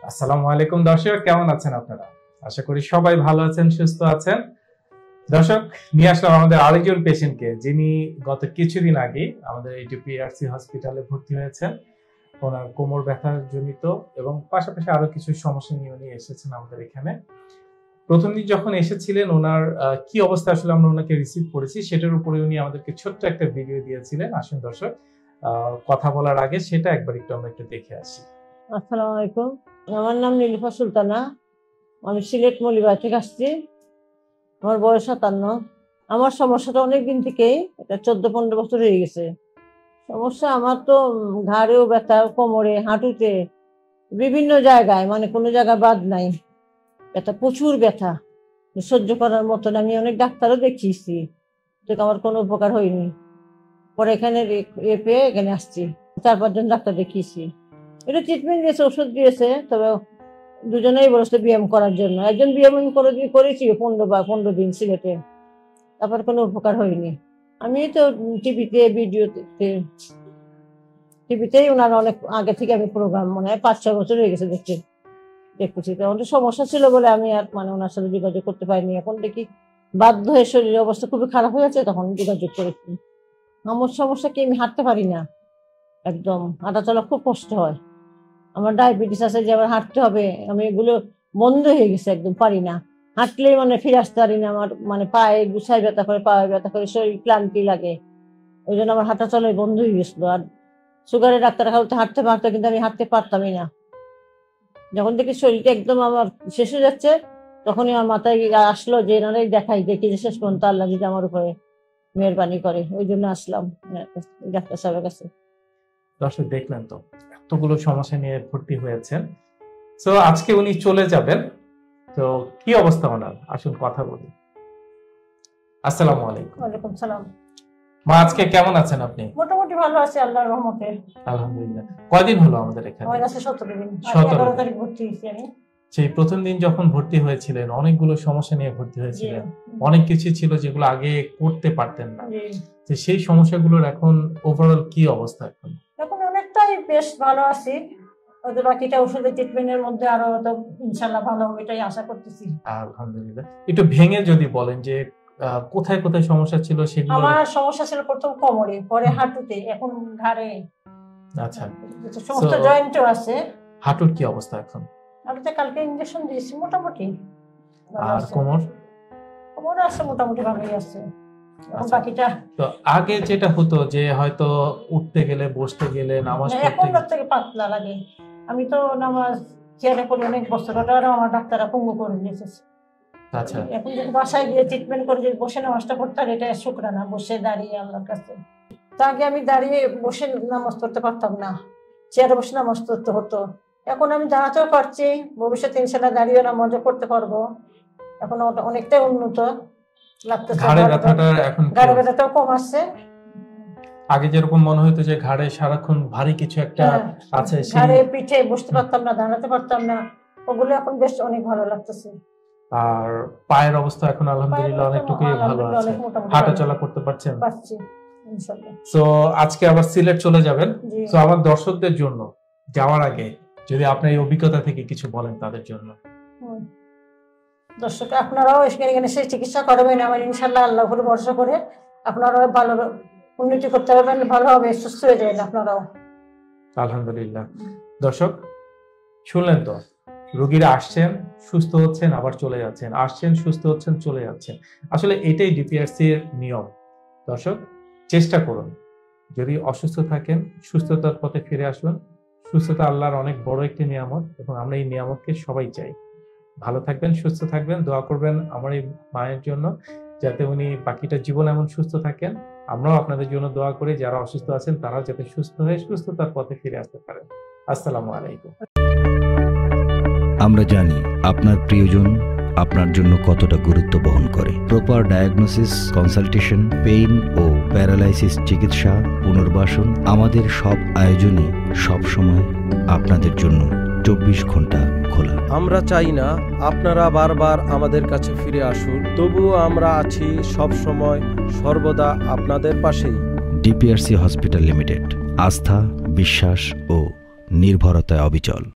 আসসালামু আলাইকুম দর্শক, কেমন আছেন আপনারা? আশা করি সবাই ভালো আছেন, সুস্থ আছেন। দর্শক, নিয়ে আসলাম আমাদের আরেকজন পেশেন্টকে, যিনি গত কিছুদিন আগে আমাদের ডিপিআরসি হসপিটালে ভর্তি হয়েছেন। ওনার কোমর ব্যথা জনিত এবং পাশাপাশি আরো কিছু সমস্যা নিয়ে উনি এসেছেন আমাদের এখানে। প্রথম দিন যখন এসেছিলেন, ওনার কি অবস্থা আসলে আমরা ওনাকে রিসিভ করেছি সেটার উপরে উনি আমাদেরকে ছোট্ট একটা ভিডিও দিয়েছিলেন। আসুন দর্শক, কথা বলার আগে সেটা একবার আমরা একটু দেখে আসি। আসসালামু আলাইকুম, আমার নাম নীলুফা সুলতানা। আমি সিলেট মলিবাড়ি থেকে আসছি। আমার বয়স 57। আমার সমস্যাটা অনেকদিন থেকেই, এটা 14-15 বছর হয়ে গেছে। সমস্যা আমার তো ঘাড়েও ব্যথা, কোমরে, হাঁটুতে, বিভিন্ন জায়গায়, মানে কোনো জায়গায় বাদ নাই ব্যথা, প্রচুর ব্যথা সহ্য করার মতন। আমি অনেক ডাক্তারও দেখিয়েছি, তো আমার কোনো উপকার হয়নি। পরে এখানে পেয়ে এখানে আসছি, 4-5 জন ডাক্তার দেখিয়েছি। এটা ট্রিটমেন্ট দিয়েছে, ওষুধ দিয়েছে, তবে দুজনেই বলেছে ব্যায়াম করার জন্য। একজন ব্যায়াম করেছি 15 দিন সিলেটে, তারপর কোনো উপকার হয়নি। আমি তো টিভিতেই ওনার অনেক আগে থেকে আমি প্রোগ্রাম, মনে হয় 5-6 বছর হয়ে গেছে দেখতেছি। তখন তো সমস্যা ছিল বলে আমি আর ওনার সাথে যোগাযোগ করতে পারিনি। এখন দেখি বাধ্য হয়ে, শরীরের অবস্থা খুবই খারাপ হয়েছে, তখন যোগাযোগ করেছি। আমার সমস্যা কি, আমি হাঁটতে পারি না, একদম হাঁটা চলা খুব কষ্ট হয়। আমার ডায়াবেটিস আছে, যে আবার হাঁটতে হবে, আমি এগুলো বন্ধ হয়ে গেছে, একদম পারি না। হাঁটলেই ফিরে আসতে পারি না। আমার পায়ে গুছাই ব্যথা করে, পায়ে ব্যথা করে, শরীর ক্লান্তি লাগে। ওই জন্য আমার হাঁটা চলাই বন্ধ হয়ে গেছিল। আর সুগারের ডাক্তার খাওয়াতে হাঁটতে পারতো, কিন্তু আমি হাঁটতে পারতামই না। যখন দেখি শরীরটা একদম আমার শেষ হয়ে যাচ্ছে, তখনই আমার মাথায় আসলো যে এনারাই দেখাই, দেখি যে শেষ পর্যন্ত আল্লাহ যদি আমার উপরে মেহরবানি করে। ওই জন্য আসলাম ডাক্তার সাহেবের কাছে। দর্শক, দেখলেন তো এতগুলো সমস্যা নিয়ে ভর্তি হয়েছেন। তো আজকে উনি চলে যাবেন। তো কি অবস্থা ওনার, আসুন কথা বলি। আসসালামু আলাইকুম। ওয়ালাইকুম সালাম। মা, আজকে কেমন আছেন আপনি? মোটামুটি ভালো আছি আল্লাহর রহমতে। আলহামদুলিল্লাহ। কয়দিন হলো আমাদের এখানে? আমার কাছে 17 দিন। 17 তারিখ ভর্তি হয়েছি আমি। সেই প্রথম দিন যখন ভর্তি হয়েছিলেন, অনেকগুলো সমস্যা নিয়ে ভর্তি হয়েছিলেন। অনেক কিছু ছিল যেগুলো আগে করতে পারতেন না। যে সেই সমস্যাগুলোর এখন ওভারঅল কি অবস্থা? এখন অনেকটাই বেশ ভালো আছি। ওদের বাকিটা ওষুধের ট্রিটমেন্টের মধ্যে আরো তো ইনশাআল্লাহ ভালো হবে, এটাই আশা করতেছি। আলহামদুলিল্লাহ। একটু ভেঙে যদি বলেন যে কোথায় কোথায় সমস্যা ছিল সেগুলো। আমার সমস্যা ছিল প্রথম কোমরে, পরে হাঁটুতে, এখন ঘাড়ে। আচ্ছা, সমস্ত জয়েন্টও আছে। হাঁটুর কি অবস্থা এখন? হাঁটুতে কালকে ইনজেকশন দিয়েছি, মোটামুটি। আর কোমর? কোমর আছে মোটামুটি ভালোই আছে। বাকিটা তো আগে যেটা হতো যে হয়তো উঠতে গেলে, বসতে গেলে, নামাজ পড়তে এখন থেকে পাতলা লাগে। আমি তো নামাজ চেয়ারে পড়ে অনেক বছর, ওটারও আমার ডাক্তাররা পঙ্গু করে দিয়েছে। আচ্ছা, এখন যদি বাসায় গিয়ে ট্রিটমেন্ট করে যদি বসে নামাজটা পড়তে হয়, এটা শুকরানা, বসে দাঁড়িয়ে আল্লাহর কাছে। তা আগে আমি দাঁড়িয়ে বসে নামাজ পড়তে পারতাম না, চেয়ারে বসে নামাজ পড়তে হতো। এখন আমি দাঁড়াতেও পারছি, ভবিষ্যতে ইনশাআল্লাহ দাঁড়িয়ে নামাজও পড়তে পারবো। এখন অনেকটাই উন্নত লাগতেছে। ঘাড়ে ব্যথাটাও কম আসছে। আগে যেরকম মনে হতো যে ঘাড়ে সারাক্ষণ ভারী কিছু একটা আছে, ঘাড়ে পিঠে বসতে পারতাম না, দাঁড়াতে পারতাম না, ওগুলো এখন বেশ অনেক ভালো লাগতেছে। আর পায়ের অবস্থা এখন আলহামদুলিল্লাহ অনেকটুকুই ভালো আছে, হাঁটা চলা করতে পারছেন। তো আজকে আবার সিলেট চলে যাবেন। তো আমার দর্শকদের জন্য যাওয়ার আগে যদি আপনার এই অভিজ্ঞতা থেকে কিছু বলেন তাদের জন্য। দর্শক, আপনারাও এখানে এসে চিকিৎসা করবেন, আমার ইনশাআল্লাহ আল্লাহর উপরে ভরসা করে আপনারাও ভালো উন্নতি করতে পারবেন, ভালো হবে, সুস্থ হয়ে যাবেন আপনারাও। আলহামদুলিল্লাহ। দর্শক, শুনলেন তো, রোগীরা আসছেন, সুস্থ হচ্ছেন, আবার চলে যাচ্ছেন, আসছেন, সুস্থ হচ্ছেন, চলে যাচ্ছেন। আসলে এটাই ডিপিআরসি এর নিয়ম। দর্শক, চেষ্টা করুন, যদি অসুস্থ থাকেন সুস্থতার পথে ফিরে আসুন। সুস্থতা আল্লাহর অনেক বড় একটি নিয়ামত এবং আমরা এই নিয়ামতকে সবাই চাই। ভালো থাকবেন, সুস্থ থাকবেন, দোয়া করবেন আমার এই মায়ের জন্য, যাতে উনি বাকিটা জীবন এমন সুস্থ থাকেন। আমরাও আপনাদের জন্য দোয়া করি, যারা অসুস্থ আছেন তারাও যাতে সুস্থ হয়ে সুস্থতার পথে ফিরে আসতে পারেন। আসসালামু আলাইকুম। আমরা জানি আপনার প্রিয়জন আপনার জন্য কতটা গুরুত্ব বহন করে। প্রপার ডায়াগনোসিস, কনসালটেশন, পেইন ও প্যারালাইসিস চিকিৎসা, পুনর্বাসন, আমাদের সব আয়োজনই সবসময় আপনাদের জন্য 24 ঘন্টা খোলা। আমরা চাই না আপনারা বারবার আমাদের কাছে ফিরে আসুন, তবুও আমরা আছি সব সময়, সর্বদা আপনাদের পাশেই। ডিপিআরসি হসপিটাল লিমিটেড, আস্থা, বিশ্বাস ও নির্ভরতায় অবিচল।